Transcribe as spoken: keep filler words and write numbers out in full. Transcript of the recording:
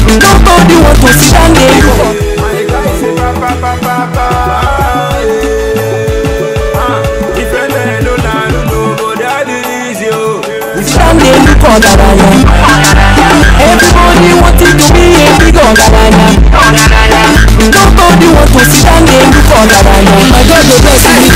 Nobody want to sit down there. Stand there, look on that. Everybody wanting to be a big organizer. Nobody want to sit down there, look on that. My God, the best is